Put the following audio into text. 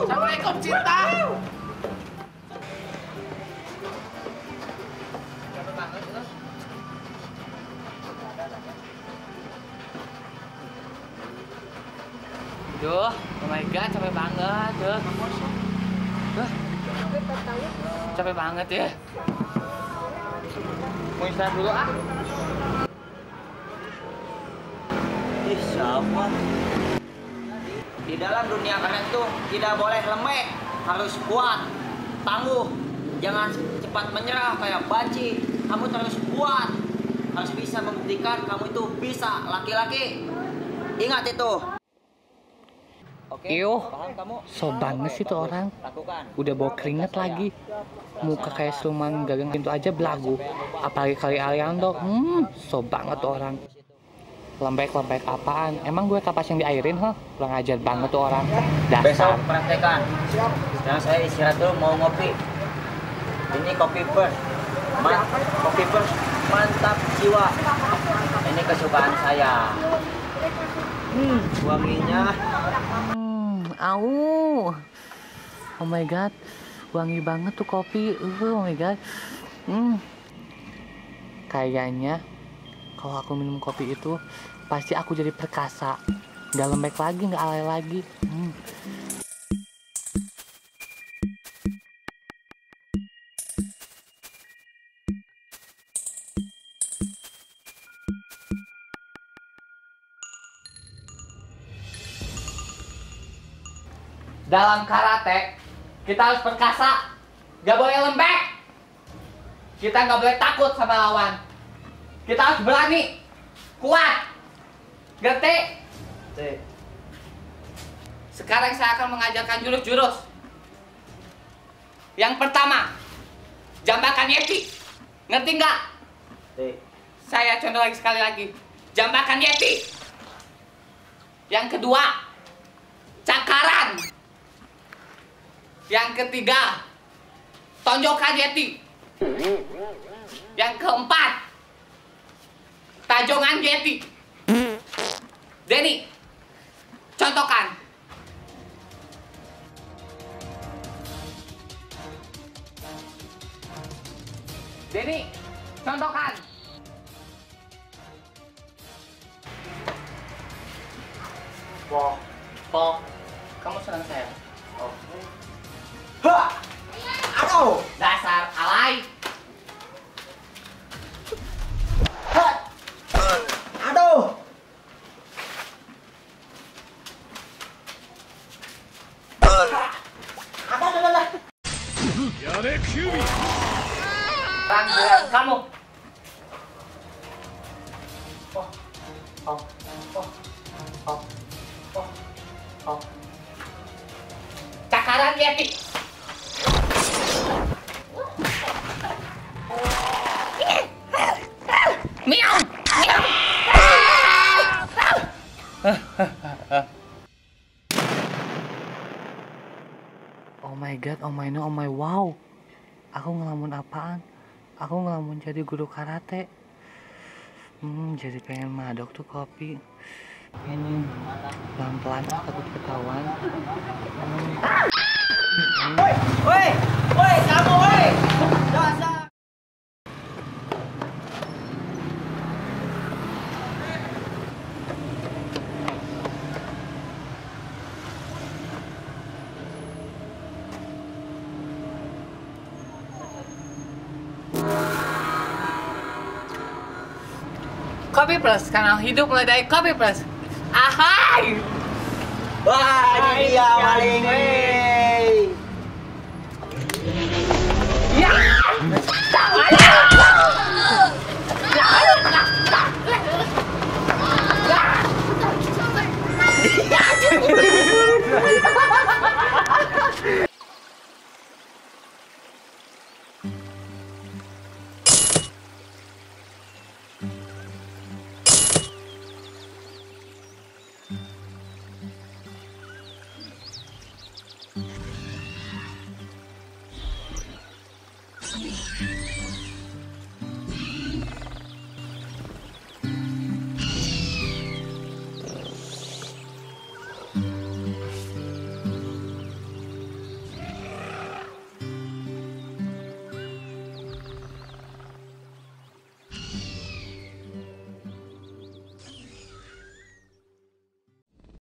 Assalamualaikum cinta. Capek banget itu. Duh, oh my god, capek banget, duh. Capek banget ya. Mau istirahat dulu ah. Ih, siapa? Di dalam dunia kalian tuh tidak boleh lembek, harus kuat, tangguh, jangan cepat menyerah kayak banci. Kamu terus kuat, harus bisa membuktikan kamu itu bisa laki-laki. Ingat itu. Oke, paham kamu? So banget sih tuh orang. Lakukan. Udah bawa keringet lagi. Muka kayak siluman gagang pintu aja belagu. Apalagi kali Aliando. So banget tuh orang. Lembek-lembek apaan? Emang gue kapas yang diairin, huh? Kurang ajar banget tuh orang. Dasar. Besok praktekan. Sekarang saya istirahat dulu, mau ngopi. Ini kopi first. Kopi first mantap jiwa. Ini kesukaan saya. Wanginya. Au. Oh my god. Wangi banget tuh kopi. Oh my god. Kayaknya kalau aku minum kopi itu pasti aku jadi perkasa. Nggak lembek lagi, nggak alay lagi. Dalam karate, kita harus perkasa. Nggak boleh lembek. Kita nggak boleh takut sama lawan. Kita harus berani, kuat, ngerti? Sekarang saya akan mengajarkan jurus-jurus. Yang pertama, jambakan Yeti. Ngerti nggak? Saya contoh lagi sekali lagi. Jambakan Yeti. Yang kedua, cakaran. Yang ketiga, tonjokan Yeti. Yang keempat, tajongan Yeti. Denny, contohkan. Denny, contohkan. Po, kamu senang saya? Ha! Aduh! Dasar alay. Ha! Aduh! Tanggung kamu. Cakaran Yeti. Miau. Oh my god, oh my no, oh my wow. Aku ngelamun apaan? Aku ngelamun jadi guru karate. Jadi pengen madok tuh kopi. Ini pelan-pelan takut ketahuan. Woi, kamu woi. Dasar. Kopi Plus, kanal hidup mulai dari Kopi Plus. Ahai! Wah, ini dia maling. Ya!